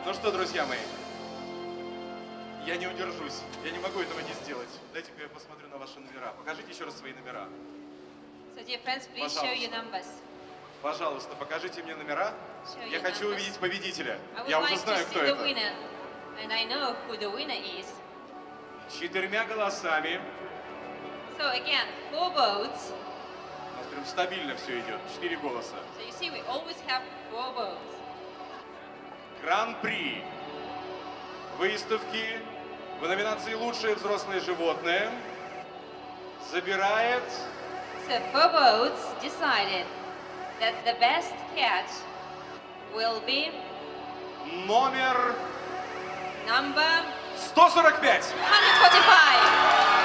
Ну что, друзья мои, я не удержусь. Я не могу этого не сделать. Дайте-ка я посмотрю на ваши номера. Покажите еще раз свои номера. So dear friends, please show your numbers. Пожалуйста, покажите мне номера. Я хочу увидеть победителя. I would Я уже like знаю, to кто see the это. winner, and I know who the winner is. 4 голосами. So again, 4 votes. У нас прям стабильно все идет. 4 голоса. So you see, we always have 4 votes. Гран-при выставки в номинации «Лучшее взрослое животное» забирает... So 4 votes decided that the best cat will be номер number 145. 145.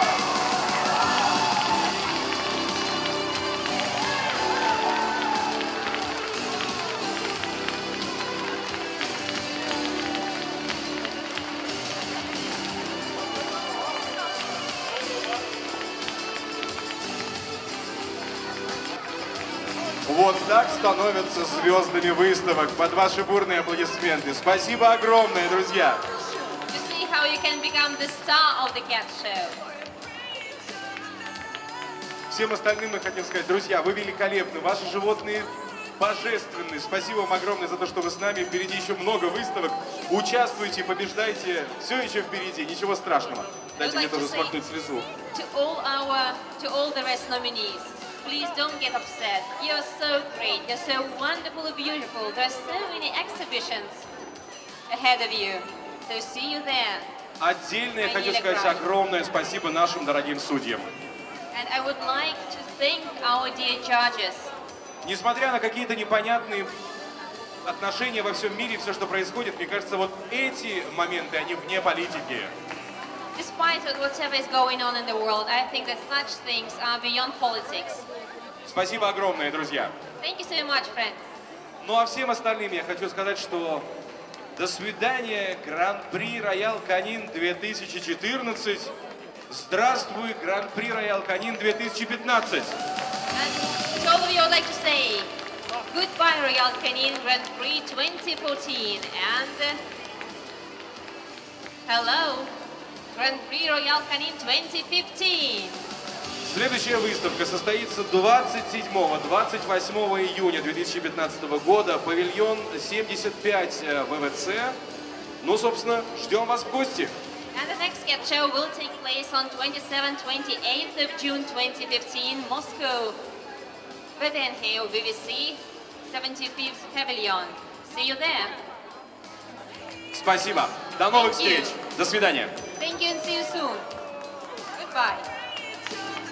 Вот так становятся звездами выставок. Под ваши бурные аплодисменты. Спасибо огромное, друзья. To see how you can become the star of the cat show. Всем остальным мы хотим сказать, друзья, вы великолепны, ваши животные божественны. Спасибо вам огромное за то, что вы с нами. Впереди еще много выставок. Участвуйте, побеждайте. Все еще впереди, ничего страшного. Дайте мне тоже смахнуть слезу. To all the rest nominees, please don't get upset. You're so great. You're so wonderfully beautiful. There are so many exhibitions ahead of you. So see you there. Отдельно я хочу сказать огромное спасибо нашим дорогим судьям. And I would like to thank our dear judges. Несмотря на какие-то непонятные отношения во всем мире, все, что происходит, мне кажется, вот эти моменты, они вне политики. Despite whatever is going on in the world, I think that such things are beyond politics. Спасибо огромное, друзья. Thank you so much, friends. Ну а всем остальным я хочу сказать, что до свидания, Гран-при Роял Канин 2014. Здравствуй, Гран-при Роял Канин 2015. And to all of you, I'd like to say goodbye, Royal Canin Grand Prix 2014, and hello, Grand Prix Royal Canin 2015. Следующая выставка состоится 27-28 июня 2015 года, павильон 75 ВВЦ. Ну, собственно, ждем вас в гости. And the next cat show will take place on 27-28th of June 2015, Moscow, VTNH VVC, 75th Pavilion. See you there. Спасибо. До новых встреч. До свидания. Thank you and see you soon. Goodbye.